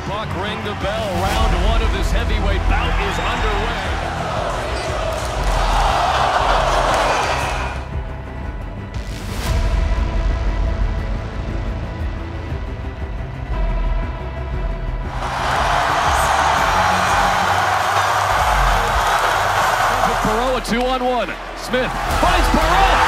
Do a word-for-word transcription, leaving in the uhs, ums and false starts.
Buck ring the bell. Round one of this heavyweight bout is underway. Perot, a two on one. Smith finds Perot.